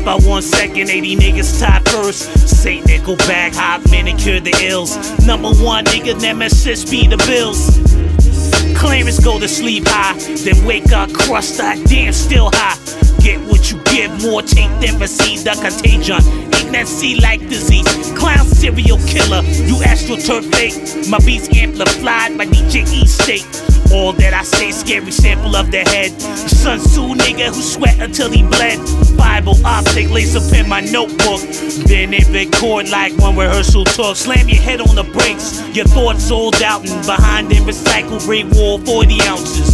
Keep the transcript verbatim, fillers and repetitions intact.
by one second, eighty niggas tied first. Say Nickelback, hot manicure the ills. Number one nigga, nemesis be the Bills. Clarence go to sleep high, then wake up crushed, I damn still high. Get what you give, more tape than receive the contagion. Ignorance like disease, clown serial killer. You astroturf fake, my beats amplified by D J E State. All that I say, scary sample of the head. Sun Tzu nigga who sweat until he bled. Bible optic, laser pen my notebook. Then it record like one rehearsal talk. Slam your head on the brakes, your thoughts sold out and behind them recycle great wall forty ounces.